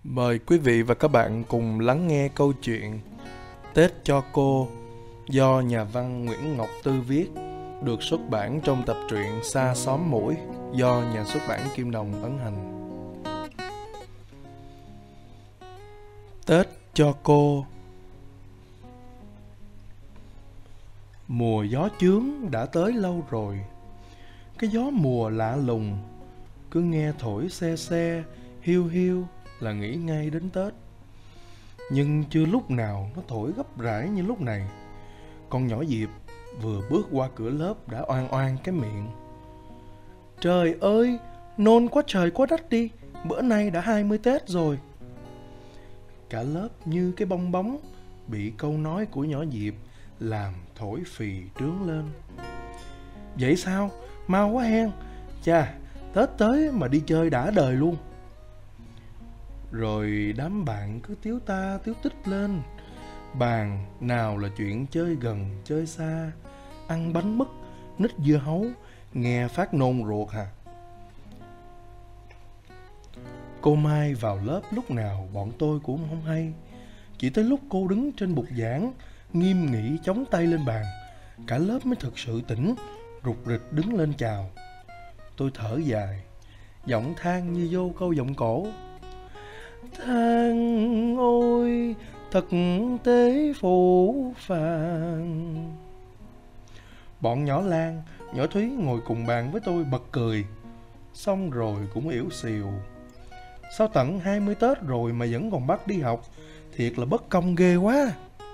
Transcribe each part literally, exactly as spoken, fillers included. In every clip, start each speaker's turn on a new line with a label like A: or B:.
A: Mời quý vị và các bạn cùng lắng nghe câu chuyện Tết cho cô do nhà văn Nguyễn Ngọc Tư viết, được xuất bản trong tập truyện Xa Xóm Muỗi do nhà xuất bản Kim Đồng ấn hành. Tết cho cô. Mùa gió chướng đã tới lâu rồi. Cái gió mùa lạ lùng, cứ nghe thổi se se, hiu hiu là nghĩ ngay đến Tết. Nhưng chưa lúc nào nó thổi gấp rãi như lúc này. Con nhỏ Diệp vừa bước qua cửa lớp đã oan oan cái miệng. Trời ơi, nôn quá trời quá đất đi, bữa nay đã hai mươi Tết rồi. Cả lớp như cái bong bóng bị câu nói của nhỏ Diệp làm thổi phì trướng lên. Vậy sao? Mau quá hen. Chà, Tết tới mà đi chơi đã đời luôn. Rồi đám bạn cứ tiếu ta tiếu tích lên. Bàn nào là chuyện chơi gần chơi xa, ăn bánh mứt, nít dưa hấu, nghe phát nôn ruột hả? Cô Mai vào lớp lúc nào bọn tôi cũng không hay. Chỉ tới lúc cô đứng trên bục giảng nghiêm nghị chống tay lên bàn, cả lớp mới thực sự tỉnh, rụt rịch đứng lên chào. Tôi thở dài, giọng than như vô câu giọng cổ. Than ôi thật tế phũ phàng. Bọn nhỏ Lan, nhỏ Thúy ngồi cùng bàn với tôi bật cười. Xong rồi cũng ỉu xìu. Sao tận hai mươi Tết rồi mà vẫn còn bắt đi học, thiệt là bất công ghê quá.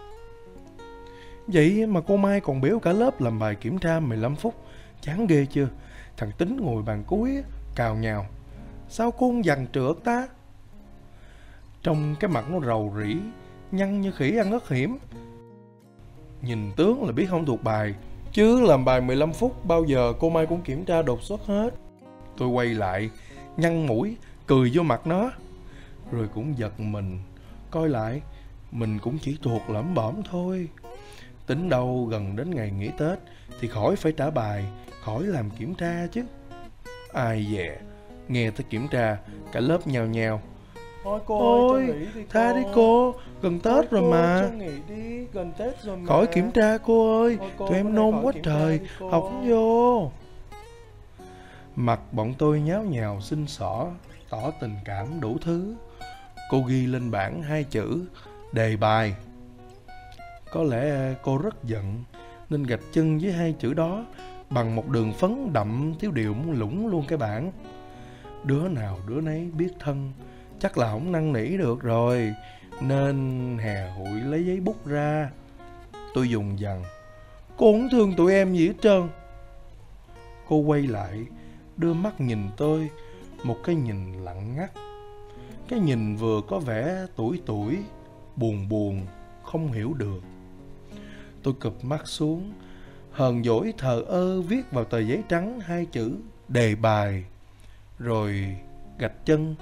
A: Vậy mà cô Mai còn biểu cả lớp làm bài kiểm tra mười lăm phút. Chán ghê chưa? Thằng Tính ngồi bàn cuối cào nhào. Sao cô không dằn trượt ta? Trong cái mặt nó rầu rĩ, nhăn như khỉ ăn ớt hiểm. Nhìn tướng là biết không thuộc bài. Chứ làm bài mười lăm phút bao giờ cô Mai cũng kiểm tra đột xuất hết. Tôi quay lại, nhăn mũi, cười vô mặt nó. Rồi cũng giật mình, coi lại, mình cũng chỉ thuộc lẩm bẩm thôi. Tính đâu gần đến ngày nghỉ Tết thì khỏi phải trả bài, khỏi làm kiểm tra chứ. Ai dè, nghe tới kiểm tra, cả lớp nhào nhào.
B: Thôi cô
A: Ôi,
B: ơi, cho nghỉ đi cô.
A: tha đi cô, gần Tết
B: Thôi
A: rồi
B: cô,
A: mà.
B: cho nghỉ đi, gần Tết rồi mà.
A: Khỏi kiểm tra cô ơi,
B: Thôi cô,
A: tụi em
B: bữa nay
A: nôn
B: khỏi
A: quá
B: kiểm tra
A: trời,
B: đi cô.
A: học không vô. Mặt bọn tôi nháo nhào xin xỏ, tỏ tình cảm đủ thứ. Cô ghi lên bảng hai chữ đề bài. Có lẽ cô rất giận nên gạch chân với hai chữ đó bằng một đường phấn đậm thiếu điều muốn lũng luôn cái bảng. Đứa nào đứa nấy biết thân, chắc là không năn nỉ được rồi, nên hè hụi lấy giấy bút ra. Tôi dùng dằn. Cô không thương tụi em gì hết trơn. Cô quay lại, đưa mắt nhìn tôi, một cái nhìn lặng ngắt. Cái nhìn vừa có vẻ tủi tủi, buồn buồn, không hiểu được. Tôi cụp mắt xuống, hờn dỗi thờ ơ viết vào tờ giấy trắng hai chữ đề bài, rồi gạch chân.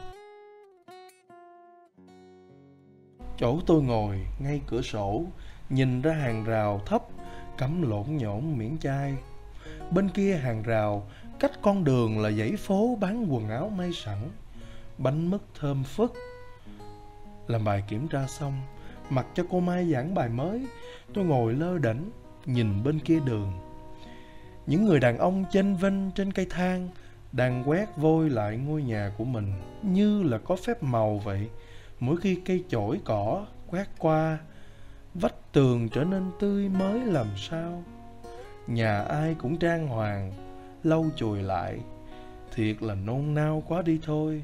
A: Chỗ tôi ngồi ngay cửa sổ, nhìn ra hàng rào thấp cắm lộn nhổn miễn chai. Bên kia hàng rào, cách con đường là dãy phố bán quần áo may sẵn, bánh mứt thơm phức. Làm bài kiểm tra xong, mặc cho cô Mai giảng bài mới, tôi ngồi lơ đễnh nhìn bên kia đường. Những người đàn ông chênh vênh trên cây thang đang quét vôi lại ngôi nhà của mình như là có phép màu vậy. Mỗi khi cây chổi cỏ quét qua, vách tường trở nên tươi mới làm sao. Nhà ai cũng trang hoàng, lau chùi lại. Thiệt là nôn nao quá đi thôi.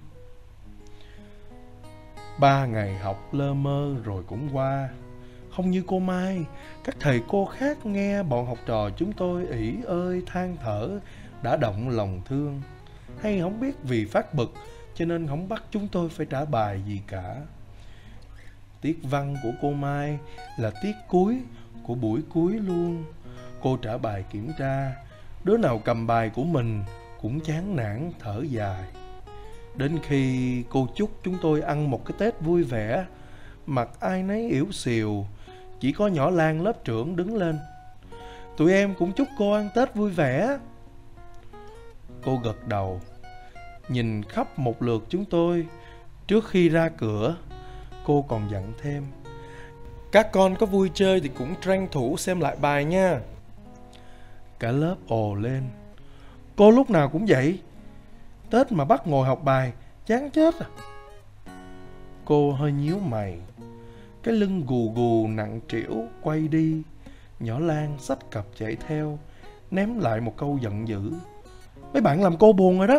A: Ba ngày học lơ mơ rồi cũng qua. Không như cô Mai, các thầy cô khác nghe bọn học trò chúng tôi ỷ ơi than thở đã động lòng thương. Hay không biết vì phát bực cho nên không bắt chúng tôi phải trả bài gì cả. Tiết văn của cô Mai là tiết cuối của buổi cuối luôn. Cô trả bài kiểm tra, đứa nào cầm bài của mình cũng chán nản thở dài. Đến khi cô chúc chúng tôi ăn một cái Tết vui vẻ, mặt ai nấy ỉu xìu, chỉ có nhỏ Lan lớp trưởng đứng lên. Tụi em cũng chúc cô ăn Tết vui vẻ. Cô gật đầu, nhìn khắp một lượt chúng tôi, Trước khi ra cửa, cô còn dặn thêm: các con có vui chơi thì cũng tranh thủ xem lại bài nha. Cả lớp ồ lên: cô lúc nào cũng vậy, Tết mà bắt ngồi học bài, chán chết à. Cô hơi nhíu mày, cái lưng gù gù nặng trĩu quay đi. Nhỏ Lan xách cặp chạy theo, ném lại một câu giận dữ: mấy bạn làm cô buồn rồi đó.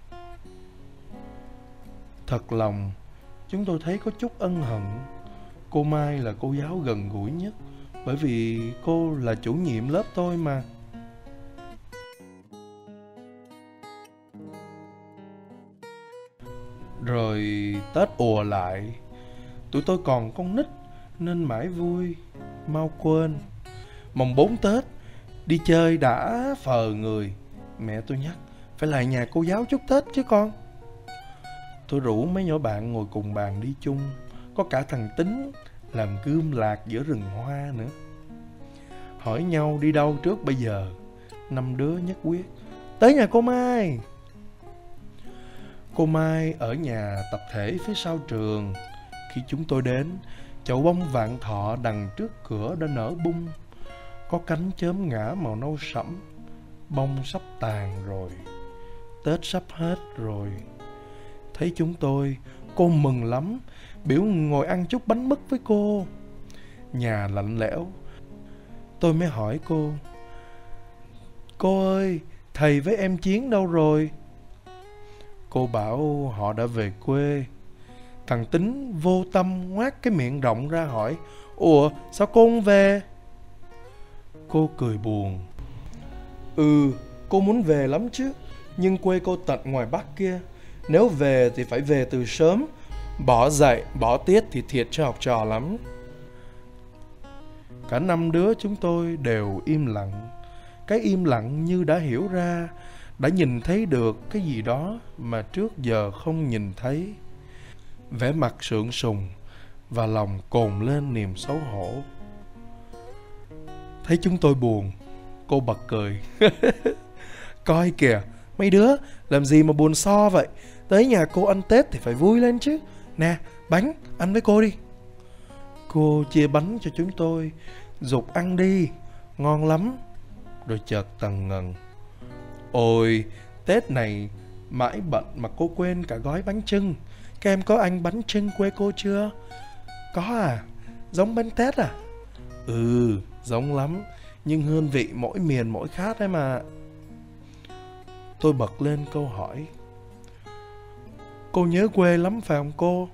A: Thật lòng, chúng tôi thấy có chút ân hận. Cô Mai là cô giáo gần gũi nhất, bởi vì cô là chủ nhiệm lớp tôi mà. Rồi Tết ùa lại. Tụi tôi còn con nít nên mãi vui, mau quên. Mồng bốn Tết, đi chơi đã phờ người. Mẹ tôi nhắc phải lại nhà cô giáo chúc Tết chứ con. Tôi rủ mấy nhỏ bạn ngồi cùng bàn đi chung. Có cả thằng Tính làm gươm lạc giữa rừng hoa nữa. Hỏi nhau đi đâu trước bây giờ. Năm đứa nhất quyết tới nhà cô Mai. Cô Mai ở nhà tập thể phía sau trường. Khi chúng tôi đến, chậu bông vạn thọ đằng trước cửa đã nở bung. Có cánh chớm ngã màu nâu sẫm. Bông sắp tàn rồi, Tết sắp hết rồi. Thấy chúng tôi, cô mừng lắm, biểu ngồi ăn chút bánh mứt với cô. Nhà lạnh lẽo. Tôi mới hỏi cô: cô ơi, thầy với em Chiến đâu rồi? Cô bảo họ đã về quê. Thằng Tính vô tâm ngoác cái miệng rộng ra hỏi: ủa sao cô không về? Cô cười buồn: ừ, cô muốn về lắm chứ, nhưng quê cô tận ngoài Bắc kia. Nếu về thì phải về từ sớm. Bỏ dạy, bỏ tiết thì thiệt cho học trò lắm. Cả năm đứa chúng tôi đều im lặng. Cái im lặng như đã hiểu ra, đã nhìn thấy được cái gì đó mà trước giờ không nhìn thấy. Vẻ mặt sượng sùng và lòng cồn lên niềm xấu hổ. Thấy chúng tôi buồn, cô bật cười. Coi kìa, mấy đứa làm gì mà buồn so vậy? Tới nhà cô ăn Tết thì phải vui lên chứ. Nè, bánh, ăn với cô đi. Cô chia bánh cho chúng tôi, giục ăn đi, ngon lắm. Rồi chợt tần ngần: ôi, Tết này mãi bận mà cô quên cả gói bánh chưng. Các em có ăn bánh chưng quê cô chưa? Có à? Giống bánh Tết à? Ừ, giống lắm, nhưng hương vị mỗi miền mỗi khác đấy mà. Tôi bật lên câu hỏi: cô nhớ quê lắm phải không cô?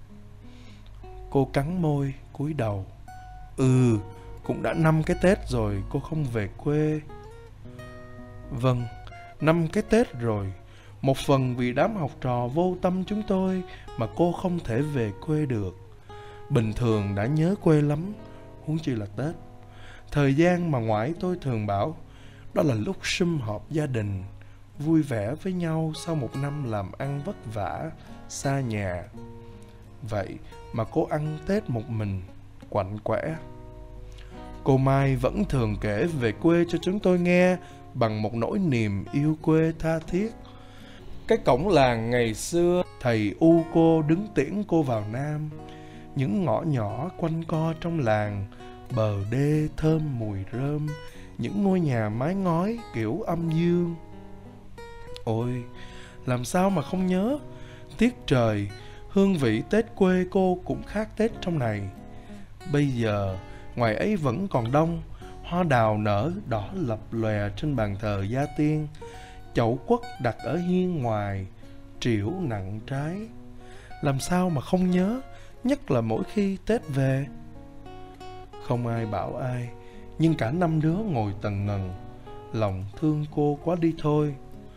A: Cô cắn môi, cúi đầu: ừ, cũng đã năm cái Tết rồi cô không về quê. Vâng, năm cái Tết rồi. Một phần vì đám học trò vô tâm chúng tôi mà cô không thể về quê được. Bình thường đã nhớ quê lắm, huống chi là Tết. Thời gian mà ngoại tôi thường bảo đó là lúc sum họp gia đình, vui vẻ với nhau sau một năm làm ăn vất vả, xa nhà. Vậy mà cô ăn Tết một mình, quạnh quẽ. Cô Mai vẫn thường kể về quê cho chúng tôi nghe bằng một nỗi niềm yêu quê tha thiết. Cái cổng làng ngày xưa, thầy u cô đứng tiễn cô vào Nam. Những ngõ nhỏ quanh co trong làng, bờ đê thơm mùi rơm, những ngôi nhà mái ngói kiểu âm dương. Ôi, làm sao mà không nhớ. Tiếc trời, hương vị Tết quê cô cũng khác Tết trong này. Bây giờ, ngoài ấy vẫn còn đông, hoa đào nở đỏ lập lòe trên bàn thờ gia tiên. Chậu quất đặt ở hiên ngoài, trĩu nặng trái. Làm sao mà không nhớ, nhất là mỗi khi Tết về. Không ai bảo ai, nhưng cả năm đứa ngồi tần ngần, lòng thương cô quá đi thôi.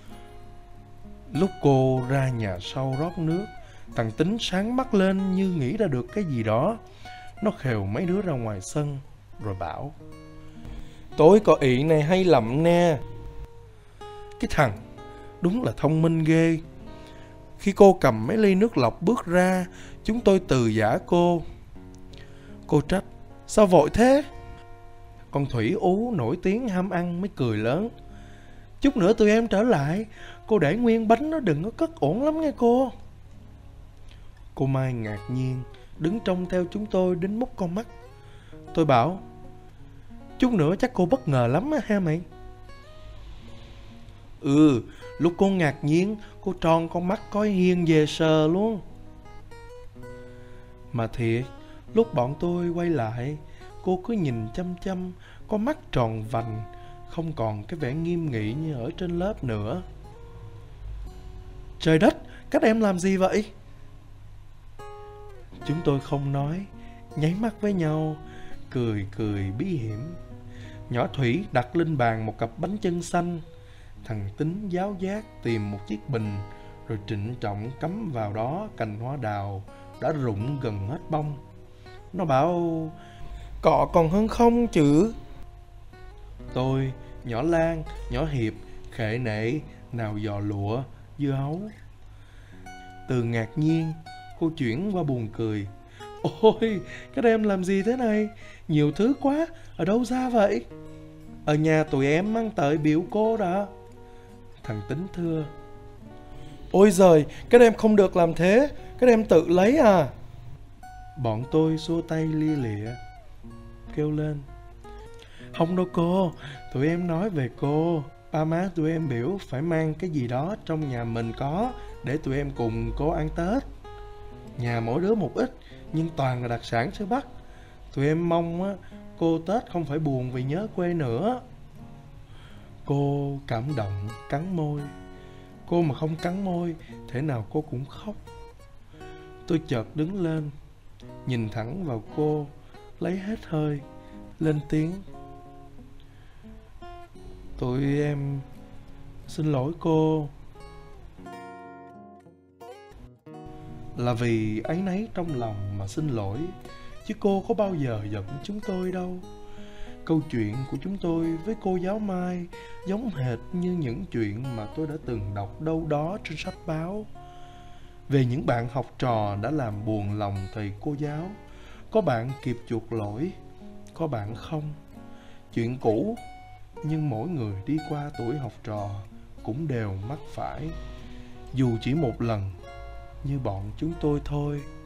A: Lúc cô ra nhà sau rót nước, thằng Tính sáng mắt lên như nghĩ ra được cái gì đó. Nó khều mấy đứa ra ngoài sân, rồi bảo: tối có ị này hay lắm nè. Cái thằng, đúng là thông minh ghê. Khi cô cầm mấy ly nước lọc bước ra, chúng tôi từ giã cô. Cô trách: sao vội thế? Con Thủy Ú nổi tiếng ham ăn mới cười lớn: chút nữa tụi em trở lại, cô để nguyên bánh nó đừng có cất ổn lắm nghe cô. Cô Mai ngạc nhiên đứng trông theo chúng tôi đến múc con mắt. Tôi bảo, chút nữa chắc cô bất ngờ lắm á ha mày. Ừ, lúc cô ngạc nhiên, cô tròn con mắt coi hiền về sờ luôn. Mà thiệt, lúc bọn tôi quay lại, cô cứ nhìn chăm chăm, con mắt tròn vành, không còn cái vẻ nghiêm nghị như ở trên lớp nữa. Trời đất, các em làm gì vậy? Chúng tôi không nói, nháy mắt với nhau, cười cười bí hiểm. Nhỏ Thủy đặt lên bàn một cặp bánh chưng xanh. Thằng Tính giáo giác tìm một chiếc bình, rồi trịnh trọng cắm vào đó cành hoa đào đã rụng gần hết bông. Nó bảo, cọ còn hơn không chứ. Tôi, nhỏ Lan, nhỏ Hiệp, khệ nệ, nào giò lụa, dưa hấu. Từ ngạc nhiên, cô chuyển qua buồn cười. Ôi, các em làm gì thế này? Nhiều thứ quá, ở đâu ra vậy? Ở nhà tụi em mang tới biểu cô đã. Thằng Tính thưa. Ôi giời, các em không được làm thế, các em tự lấy à? Bọn tôi xua tay lia lịa, kêu lên. Không đâu cô, tụi em nói về cô. Ba má tụi em biểu phải mang cái gì đó trong nhà mình có, để tụi em cùng cô ăn Tết. Nhà mỗi đứa một ít, nhưng toàn là đặc sản xứ Bắc. Tụi em mong á, cô Tết không phải buồn vì nhớ quê nữa. Cô cảm động, cắn môi. Cô mà không cắn môi, thể nào cô cũng khóc. Tôi chợt đứng lên, nhìn thẳng vào cô, lấy hết hơi, lên tiếng. Tụi em xin lỗi cô. Là vì áy náy trong lòng mà xin lỗi, chứ cô có bao giờ giận chúng tôi đâu. Câu chuyện của chúng tôi với cô giáo Mai giống hệt như những chuyện mà tôi đã từng đọc đâu đó trên sách báo, về những bạn học trò đã làm buồn lòng thầy cô giáo. Có bạn kịp chuộc lỗi, có bạn không. Chuyện cũ, nhưng mỗi người đi qua tuổi học trò cũng đều mắc phải, dù chỉ một lần, như bọn chúng tôi thôi.